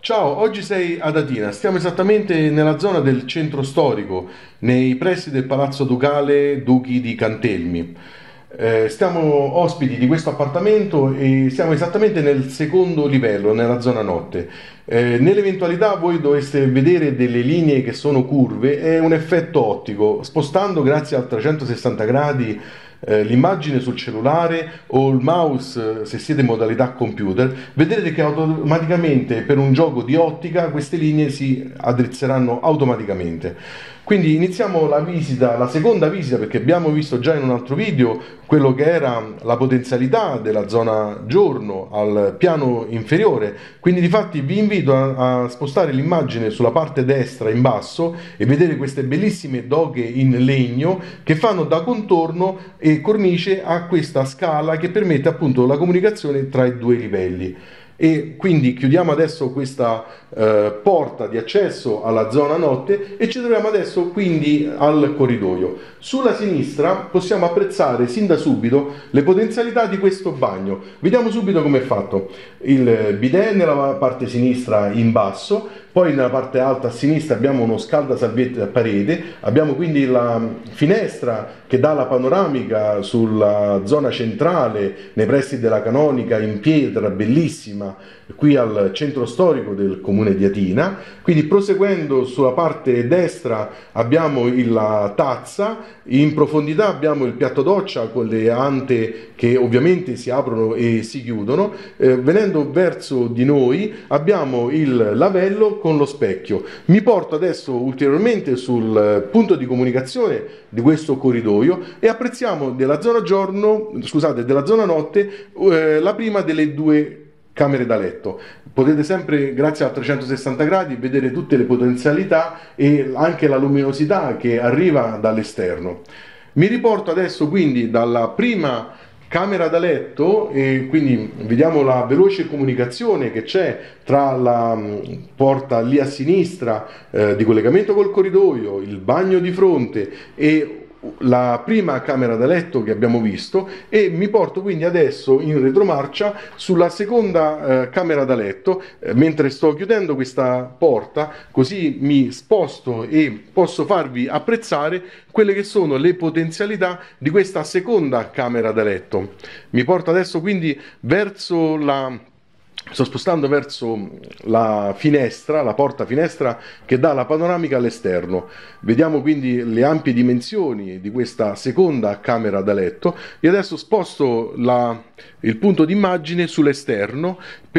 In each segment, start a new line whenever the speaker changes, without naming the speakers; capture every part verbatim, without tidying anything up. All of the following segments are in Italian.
Ciao, oggi sei ad Atina, stiamo esattamente nella zona del centro storico, nei pressi del Palazzo Ducale Duchi di Cantelmi. Eh, stiamo ospiti di questo appartamento e siamo esattamente nel secondo livello, nella zona notte. Eh, nell'eventualità voi doveste vedere delle linee che sono curve, è un effetto ottico. Spostando grazie al trecentosessanta gradi eh, l'immagine sul cellulare o il mouse, eh, se siete in modalità computer, vedrete che automaticamente per un gioco di ottica queste linee si addrizzeranno automaticamente. Quindi iniziamo la visita, la seconda visita, perché abbiamo visto già in un altro video quello che era la potenzialità della zona giorno al piano inferiore. Quindi difatti vi invito a, a spostare l'immagine sulla parte destra in basso e vedere queste bellissime doghe in legno che fanno da contorno e cornice a questa scala che permette appunto la comunicazione tra i due livelli. E quindi chiudiamo adesso questa eh, porta di accesso alla zona notte e ci troviamo adesso quindi al corridoio. Sulla sinistra possiamo apprezzare sin da subito le potenzialità di questo bagno. Vediamo subito come è fatto. Il bidet nella parte sinistra in basso, poi nella parte alta a sinistra abbiamo uno scaldasalvietti a parete, abbiamo quindi la finestra che dà la panoramica sulla zona centrale nei pressi della Canonica in pietra, bellissima, qui al centro storico del comune di Atina. Quindi proseguendo sulla parte destra abbiamo la tazza, in profondità abbiamo il piatto doccia con le ante che ovviamente si aprono e si chiudono. Eh, venendo verso di noi abbiamo il lavello con lo specchio. Mi porto adesso ulteriormente sul punto di comunicazione di questo corridoio e apprezziamo della zona giorno, scusate, della zona notte eh, la prima delle due camere da letto. Potete sempre, grazie a trecentosessanta gradi, vedere tutte le potenzialità e anche la luminosità che arriva dall'esterno. Mi riporto adesso quindi dalla prima camera da letto e quindi vediamo la veloce comunicazione che c'è tra la porta lì a sinistra eh, di collegamento col corridoio, il bagno di fronte e la prima camera da letto che abbiamo visto, e mi porto quindi adesso in retromarcia sulla seconda eh, camera da letto eh, mentre sto chiudendo questa porta, così mi sposto e posso farvi apprezzare quelle che sono le potenzialità di questa seconda camera da letto. Mi porto adesso quindi verso la Sto spostando verso la finestra, la porta finestra che dà la panoramica all'esterno. Vediamo quindi le ampie dimensioni di questa seconda camera da letto e adesso sposto la, il punto d'immagine sull'esterno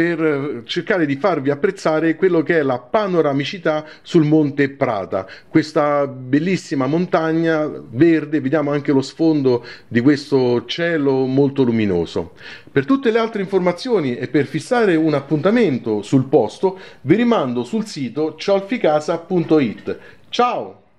per cercare di farvi apprezzare quello che è la panoramicità sul Monte Prata, questa bellissima montagna verde. Vediamo anche lo sfondo di questo cielo molto luminoso. Per tutte le altre informazioni e per fissare un appuntamento sul posto vi rimando sul sito ciolficasa punto it. Ciao!